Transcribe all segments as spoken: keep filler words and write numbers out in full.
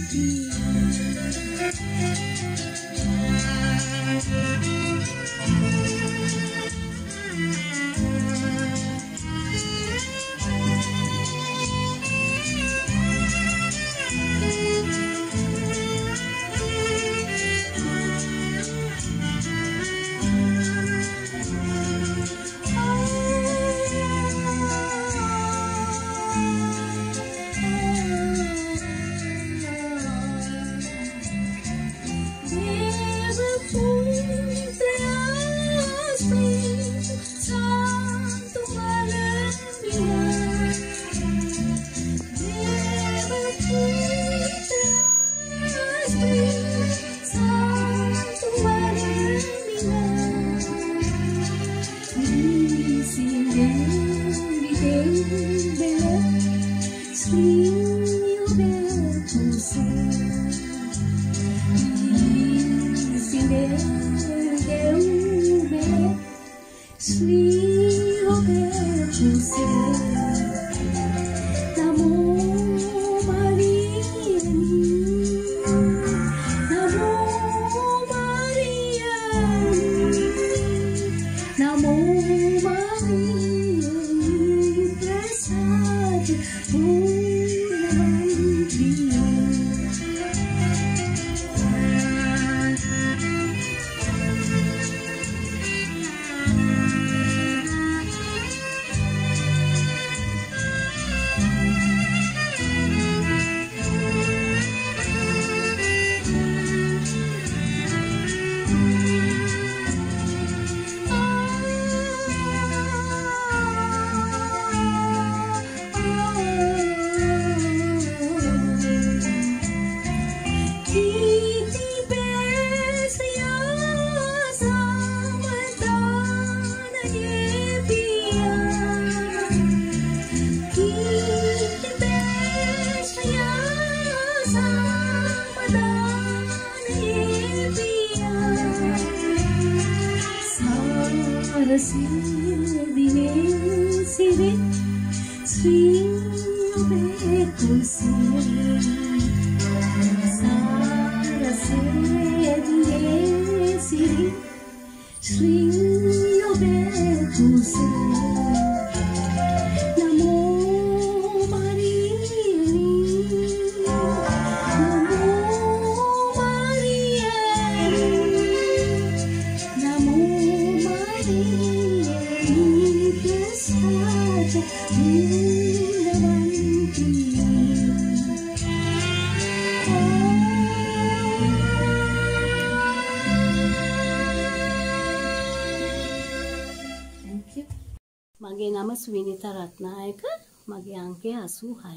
මගේ නම සුවිනිතා රත්නායක මගේ අංකය අසූ හය.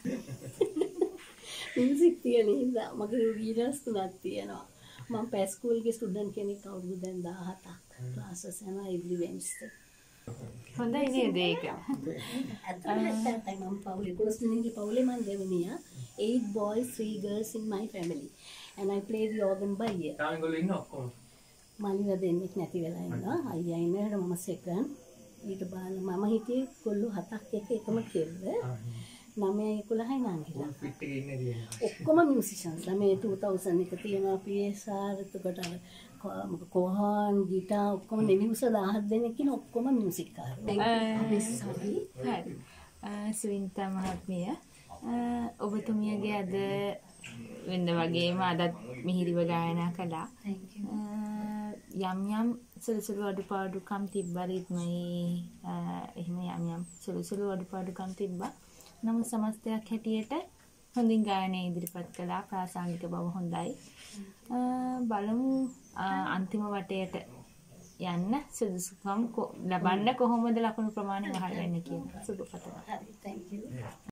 මියුසික් තියෙන නිසා මගේ වීඩියෝස් තුනක් තියෙනවා. මම පෑ ස්කූල් එකේ ස්ටුඩන්ට් කෙනෙක් අවුරුදු දැන් දාහතක් ක්ලාසස් යනවා එව්රි වෙන්ස්ඩේ. හොඳයි නේද ඒක? අතට මම පවුලේ දොළොස් දෙනෙක්ගේ පවුලේ මම දෙවෙනියා. eight boys, three girls in my family. And I play the organ by ear. තාංගොල්ලෝ ඉන්න ඔක්කොම. මනිලා දෙන්නෙක් නැති වෙලා ඉන්නවා. අයියා ඉන්නකොට මම සෙකන්ඩ්. ඊට බලන්න මම හිටියේ කොල්ලෝ හතක් එක එකම කෙල්ල. නවය එකොළහයි නංගිලා. ෆිට් එකේ ඉන්නේ තියෙනවා. ඔක්කොම මියුසිෂියන්ස්. ළමයි two thousand එක තියෙනවා P S R එතකොට අර කොහන් ගිටාර් ඔක්කොම නෙමිහුස දහහක් දෙනෙක් ඉන්න ඔක්කොම මියුසික් කාරයෝ. හරි. සුවින්තා මහත්මිය ඔබතුමියගේ අද වෙනද වගේම අදත් මිහිරිව ගායනා කළා. යම් යම් සුළු සුළු අඩුපාඩුකම් තිබ්බා රිද්මයේ එහෙම යම් යම් සුළු සුළු අඩුපාඩුකම් තිබ්බා. නමුත් සමස්තයක් හැටියට හොඳින් ගායනය ඉදිරිපත් කළා. ප්‍රාසංගික බව හොඳයි. බලමු අන්තිම වටයට යන්න සුදුසුකම් ලබන්න කොහොමද ලකුණු ප්‍රමාණය වහල් වෙන්නේ කියන සුබ පතනවා. හරි, thank you.